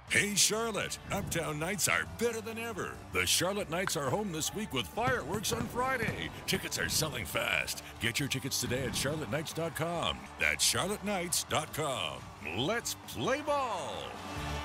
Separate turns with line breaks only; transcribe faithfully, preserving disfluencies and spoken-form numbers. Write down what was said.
Hey, Charlotte, Uptown Nights are better than ever. The Charlotte Knights are home this week with fireworks on Friday. Tickets are selling fast. Get your tickets today at charlotte knights dot com. That's charlotte knights dot com. Let's play ball.